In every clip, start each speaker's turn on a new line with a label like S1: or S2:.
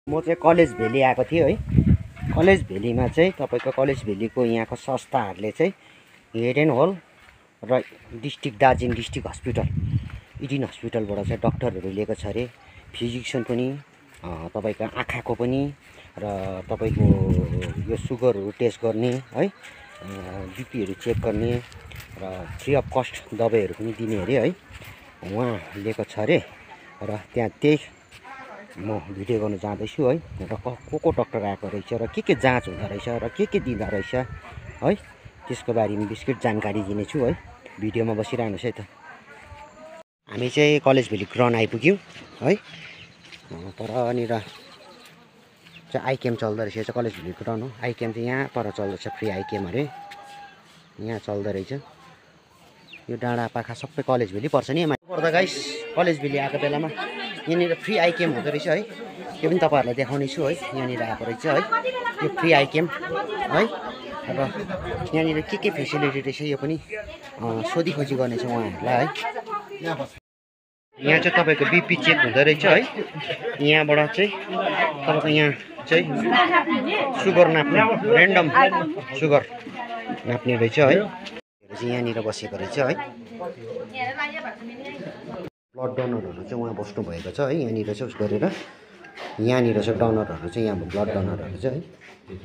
S1: म चाहिँ college valley आएको थिएँ है। कलेज भ्यालीमा चाहिँ तपाईँको कलेज भ्यालीको यहाँको संस्थाहरूले चाहिँ हेड एन्ड होल र district Darjeeling district hospital Eden हस्पिटलबाट चाहिँ डक्टरहरू लिएको छ अरे। फिजिक्सन पनि तपाईँको आँखाको पनि र तपाईँको यो सुगरहरू टेस्ट गर्ने है, बिपीहरू चेक गर्ने र फ्री अफ कस्ट दबाईहरू पनि दिने अरे है। उहाँ लिएको छ अरे र त्यहाँ त्यही म भिडियो गर्नु जाँदैछु है। र को डक्टर आएको रहेछ र के जाँच हुँदो रहेछ र के दिँदो रहेछ है, त्यसको बारेमा बिस्किट जानकारी दिनेछु है। भिडियोमा बसिरहनुहोस् है त। हामी चाहिँ कलेज भ्याली ग्राउन्ड आइपुग्यौँ है। परनिर चाहिँ आइकेएम चल्दो रहेछ। चाहिँ कलेज भ्याली ग्राउन्ड हो। आइकेएम चाहिँ यहाँ पर चल्दैछ, फ्री आइकेएम अरे यहाँ चल्दो रहेछ। यो डाँडा पाखा सबै कलेज भ्याली पर्छ नि। पर्दा गाइस कलेज भ्याली आएको बेलामा यहाँनिर फ्री आइकेएम हुँदो रहेछ है। त्यो पनि तपाईँहरूलाई देखाउने छु है। यहाँनिर आएको रहेछ है यो फ्री आइकेएम है। र यहाँनिर के फेसिलिटी रहेछ यो पनि सोधीखोजी गर्नेछ उहाँहरूलाई है। यहाँ चाहिँ तपाईँको बिपी चेक हुँदो रहेछ है। यहाँबाट चाहिँ तपाईँको यहाँ चाहिँ सुगर नाप्ने, ऱ्यान्डम सुगर नाप्ने रहेछ है। यहाँनिर बसेको रहेछ है। ब्लड डोनरहरू चाहिँ उहाँ बस्नु भएको छ है। यहाँनिर चाहिँ उस गरेर यहाँनिर चाहिँ डोनरहरू चाहिँ यहाँ ब्लड डोनरहरू चाहिँ है।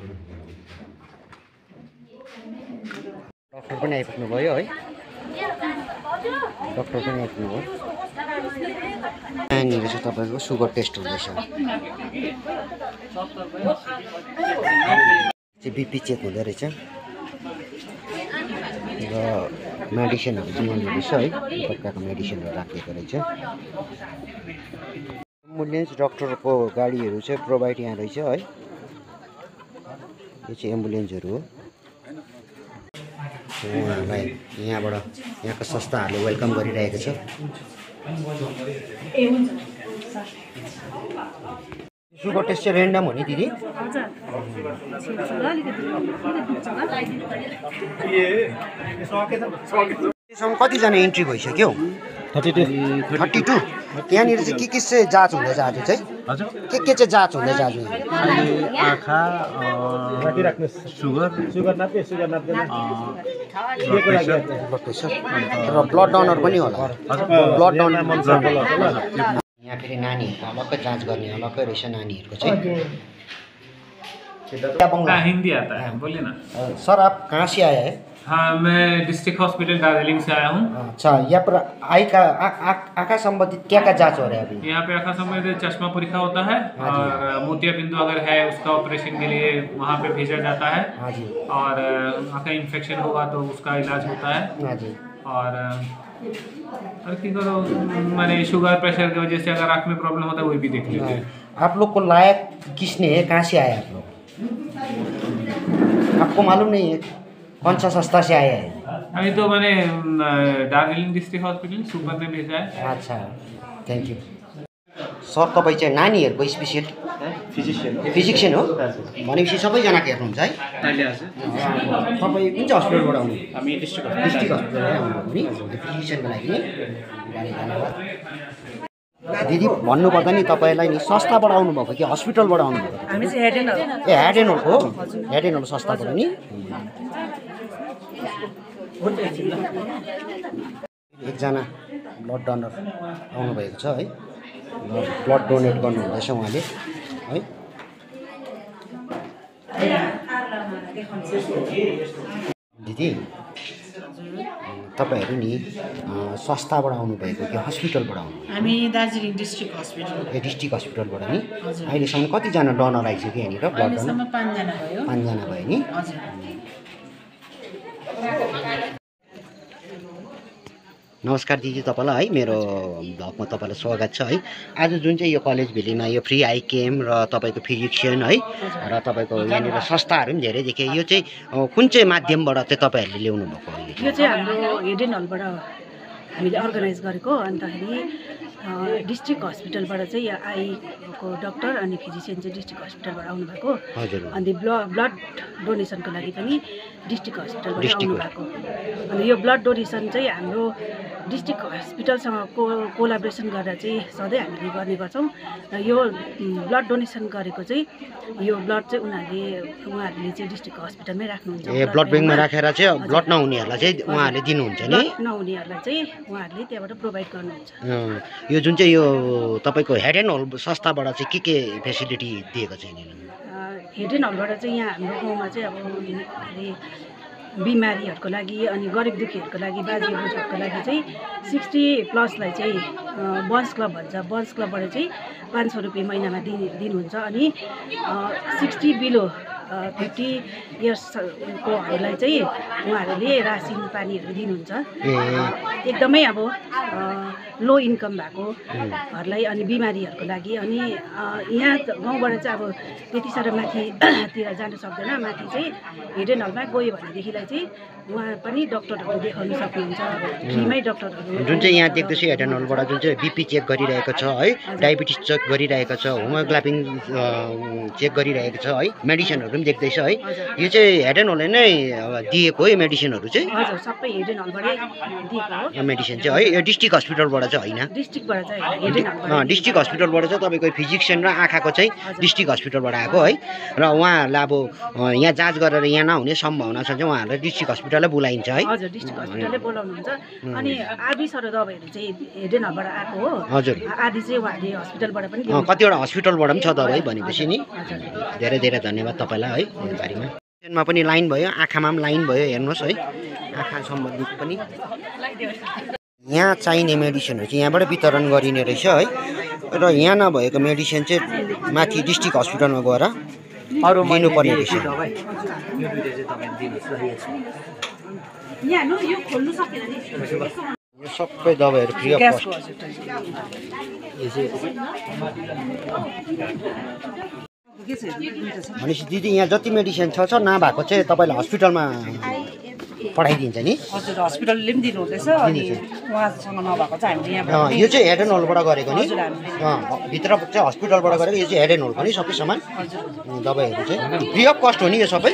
S1: डक्टर पनि आइपुग्नु भयो है। डक्टर पनि आइपुग्नु भयो। यहाँनिर चाहिँ तपाईँको सुगर टेस्ट हुँदैछ। बिपी चेक हुँदो रहेछ र मेडिसिनहरू दिनु रहेछ है। प्रकारको मेडिसिनहरू राखिएको रहेछ। एम्बुलेन्स डक्टरको गाडीहरू चाहिँ प्रोभाइड यहाँ रहेछ है। यो चाहिँ एम्बुलेन्सहरू हो। उहाँहरूलाई यहाँबाट यहाँको संस्थाहरूले वेलकम गरिरहेको छ। सुगर टेस्ट चाहिँ ऱ्यान्डम हो नि दिदी? यसमा कतिजना इन्ट्री भइसक्यो? 32। यहाँनिर चाहिँ के चाहिँ जाँच हुँदैछ आज चाहिँ? के चाहिँ जाँच हुँदैछ आज?
S2: आँखा, सुगर नाप्ने,
S1: ब्लड प्रेसर र ब्लड डोनर पनि होला। ब्लड डोनर यहाँ फेरि नानीहरूको अलग्गै जाँच गर्ने अलग्गै रहेछ नानीहरूको चाहिँ।
S2: हिंदी आता है, बोलिए ना।
S1: सर आप कहाँ से आए हैं?
S2: हाँ, मैं डिस्ट्रिक्ट हॉस्पिटल दार्जिलिंग से आया हूँ।
S1: अच्छा, यहाँ पर आँखा संबंधित क्या जांच हो रहा है अभी?
S2: यहाँ पे आँखा संबंधित चश्मा परीक्षा होता है और मोतिया बिंदु अगर है उसका ऑपरेशन के लिए वहाँ पे भेजा जाता है।
S1: हाँ जी।
S2: और आँखा इन्फेक्शन होगा तो उसका इलाज होता है।
S1: हाँ जी।
S2: और मैंने शुगर प्रेशर की वजह से अगर आँख में प्रॉब्लम होता है वही भी देख लेते हैं।
S1: आप लोग को लायक किसने है? कहाँ से आए आप लोग? आपको मालूम नहीं है कौन सा संस्था से आया है?
S2: अभी तो मैंने दार्जिलिङ डिस्ट्रिक्ट हॉस्पिटल सुपर ने भेजा है।
S1: अच्छा, थ्याङ्क यू। सर तपाईँ चाहिँ नानीहरूको स्पेसियल फिजिक्सियन हो भनेपछि सबैजनाको हेर्नुहुन्छ है? तपाईँ कुन चाहिँ हस्पिटलबाट आउनु?
S2: हामी डिस्ट्रिक्ट
S1: हस्पिटलबाट आउनुभएको नि फिजिक्सियनको लागि नि? धन्यवाद। दिदी भन्नुपर्दा नि तपाईँलाई नि संस्थाबाट आउनुभएको कि हस्पिटलबाट आउनुभएको?
S3: हामी चाहिँ हेड एन्ड होल।
S1: ए हेड एन्ड होल हो? हेड एन्ड होल संस्थाबाट नि? एकजना ब्लड डोनर आउनुभएको छ है। ब्लड डोनेट गर्नुहुँदैछ उहाँले है। दिदी तपाईँहरू नि संस्थाबाट आउनुभएको कि हस्पिटलबाट आउनु?
S3: हामी दार्जिलिङ डिस्ट्रिक्ट हस्पिटल।
S1: ए डिस्ट्रिक्ट हस्पिटलबाट नि? अहिलेसम्म कतिजना डोनर आइसक्यो यहाँनिर? ब्लड डोनर
S3: 5जना भयो।
S1: 5जना भयो नि?
S3: हजुर।
S1: नमस्कार दिदी, तपाईँलाई है मेरो भ्लगमा तपाईँलाई स्वागत छ है। आज जुन चाहिँ यो कलेज भ्यालीमा यो फ्री आइकेएम र तपाईँको फिजिक्सियन है र तपाईँको यहाँनिर संस्थाहरू पनि धेरै देखेँ। यो चाहिँ कुन चाहिँ माध्यमबाट चाहिँ तपाईँहरूले ल्याउनु भएको?
S3: यो चाहिँ हाम्रो हेड एन्ड होलबाट हामीले अर्गनाइज गरेको। अन्तखेरि
S4: डिस्ट्रिक्ट हस्पिटलबाट चाहिँ आईको डक्टर अनि फिजिसियन चाहिँ डिस्ट्रिक्ट हस्पिटलबाट आउनुभएको।
S1: हजुर
S4: अनि ब्लड डोनेसनको लागि पनि डिस्ट्रिक्ट हस्पिटलबाट आउनुभएको। अनि यो ब्लड डोनेसन चाहिँ हाम्रो डिस्ट्रिक्ट हस्पिटलसँग कोलाब्रेसन गरेर चाहिँ सधैँ हामीले गर्ने गर्छौँ। र यो ब्लड डोनेसन गरेको चाहिँ यो ब्लड चाहिँ उहाँहरूले चाहिँ डिस्ट्रिक्ट हस्पिटलमै राख्नुहुन्छ।
S1: ब्लड ब्याङ्कमा राखेर चाहिँ ब्लड नहुनेहरूलाई चाहिँ उहाँहरूले दिनुहुन्छ नि?
S4: नहुनेहरूलाई चाहिँ उहाँहरूले त्यहाँबाट प्रोभाइड गर्नुहुन्छ।
S1: यो जुन चाहिँ यो तपाईँको हेड एन्ड होल संस्थाबाट चाहिँ के फेसिलिटी दिएको छ यहाँनिर?
S4: हेड एन्ड होलबाट चाहिँ यहाँ हाम्रो गाउँमा चाहिँ अब बिमारीहरूको लागि अनि गरिब दुखीहरूको लागि बाजे बोजूहरूको लागि चाहिँ 60+ चाहिँ बन्स क्लब भन्छ। बन्स क्लबबाट चाहिँ 500 रुपियाँ महिनामा दिनुहुन्छ। अनि 60 बिलो 50 इयर्सकोहरूलाई चाहिँ उहाँहरूले रासिन पानीहरू दिनुहुन्छ। एकदमै अब लो इन्कम भएकोहरूलाई अनि बिमारीहरूको लागि। अनि यहाँ गाउँबाट चाहिँ अब त्यति साह्रो माथितिर जान सक्दैन। माथि चाहिँ हेड एन्ड हलमा गयो भनेदेखिलाई चाहिँ उहाँ पनि डक्टरहरू देखाउन सक्नुहुन्छ, फ्रीमै डक्टरहरू।
S1: जुन चाहिँ यहाँ देख्दैछु हेड एन्ड हलबाट जुन चाहिँ बिपी चेक गरिरहेको छ है, डायबिटिस चेक गरिरहेको छ, होमोग्लोबिन चेक गरिरहेको छ है, मेडिसिनहरू पनि देख्दैछ है। यो चाहिँ हेड एन्ड हलले नै दिएको है मेडिसिनहरू चाहिँ?
S4: हजुर, सबै हेड एन्ड हलबाटै दिएको हो
S1: मेडिसिन चाहिँ है। यो डिस्ट्रिक्ट हस्पिटलबाट चाहिँ होइन?
S4: डिस्ट्रिक्टबाट चाहिँ हेड एन्ड हलबाट।
S1: डिस्ट्रिक्ट हस्पिटलबाट चाहिँ तपाईँको फिजिसियन र आँखाको चाहिँ डिस्ट्रिक्ट हस्पिटलबाट आएको है। र उहाँहरूलाई अब यहाँ जाँच गरेर यहाँ नहुने सम्भावना छ चाहिँ उहाँहरूलाई डिस्ट्रिक्ट हस्पिटललाई बोलाइन्छ है?
S4: हजुर, डिस्ट्रिक्ट हस्पिटलले बोलाउनुहुन्छ। अनि आधी सरो दबाईहरू चाहिँ हेड एन्ड हलबाट आएको हो।
S1: हजुर,
S4: आधी चाहिँ उहाँहरूले हस्पिटलबाट पनि
S1: कतिवटा हस्पिटलबाट पनि छ दबाई भनेपछि नि। धेरै धेरै धन्यवाद तपाईँलाई है। यो बारेमा मा पनि लाइन भयो, आँखामा पनि लाइन भयो, हेर्नुहोस् है। आँखा सम्बन्धित पनि यहाँ चाहिने मेडिसिनहरू चाहिँ यहाँबाट वितरण गरिने रहेछ है। र यहाँ नभएको मेडिसिन चाहिँ माथि डिस्ट्रिक्ट हस्पिटलमा गएर लिनुपर्ने रहेछ। यो सबै दबाईहरू फ्री अफ कस्ट। भनेपछि दिदी यहाँ जति मेडिसिन छ नभएको चाहिँ तपाईँलाई हस्पिटलमा पठाइदिन्छ नि?
S3: हजुर, हस्पिटलले पनि दिनुहुँदैछ। अनि उहाँसँग नभएको चाहिँ हामीले यहाँ
S1: यो चाहिँ हेड एन्ड होलबाट गरेको नि? भित्र चाहिँ हस्पिटलबाट गरेको। यो चाहिँ हेड एन्ड होलको नि सबै सामान दबाईहरू चाहिँ फ्री अफ कस्ट हो नि यो सबै?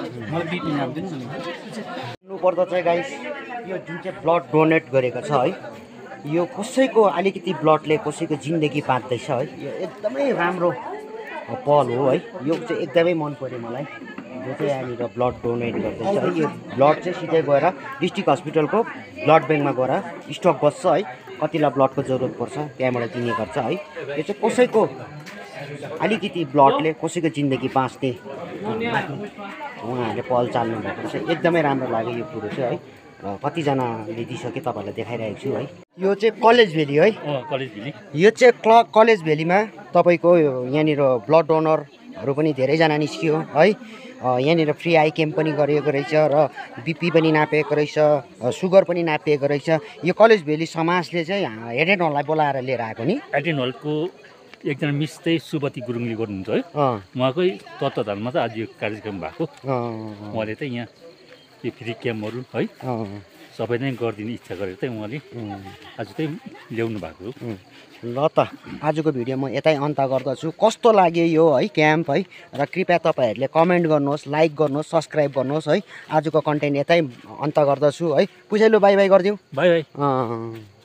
S1: भन्नुपर्दा चाहिँ गाइस यो जुन चाहिँ ब्लड डोनेट गरेको छ है, यो कसैको अलिकति ब्लडले कसैको जिन्दगी बाँच्दैछ है। यो एकदमै राम्रो पहल हो है। यो चाहिँ एकदमै मन पर्यो मलाई, जो चाहिँ यहाँनिर ब्लड डोनेट गर्दैछ है। यो ब्लड चाहिँ सिधै गएर डिस्ट्रिक्ट हस्पिटलको ब्लड ब्याङ्कमा गएर स्टक बस्छ है। कतिलाई ब्लडको जरुरत पर्छ त्यहाँबाट दिने गर्छ है। यो चाहिँ कसैको अलिकति ब्लडले कसैको जिन्दगी बाँच्ने उहाँहरूले पहल चाल्नु भएको चाहिँ एकदमै राम्रो लाग्यो यो कुरो चाहिँ है। कतिजनाले दिइसके तपाईँहरूलाई देखाइरहेको छु है। यो चाहिँ कलेज भ्याली है?
S5: College valley.
S1: यो चाहिँ कलेज भ्यालीमा तपाईँको यहाँनिर ब्लड डोनरहरू पनि धेरैजना निस्कियो है। यहाँनिर फ्री आई क्याम्प पनि गरिएको रहेछ र बिपी पनि नापिएको रहेछ, सुगर पनि नापिएको रहेछ। यो कलेज भ्याली समाजले चाहिँ हेड एन्ड हललाई बोलाएर लिएर आएको नि?
S5: हेड एन्ड हलको एकजना मिस चाहिँ सुबती गुरुङले गर्नुहुन्छ है। उहाँकै तत्त्वाधानमा चाहिँ आज यो कार्यक्रम भएको। उहाँले चाहिँ यहाँ यो फ्री क्याम्पहरू है सबै नै गरिदिने इच्छा गरेर चाहिँ उहाँले आज चाहिँ ल्याउनु भएको हो।
S1: ल त आजको भिडियो म यतै अन्त गर्दछु। कस्तो लाग्यो यो है क्याम्प है? र कृपया तपाईँहरूले कमेन्ट गर्नुहोस्, लाइक गर्नुहोस्, सब्सक्राइब गर्नुहोस् है। आजको कन्टेन्ट यतै अन्त गर्दछु है। पुछैलो बाई बाई गरिदिउँ।
S5: Bye by.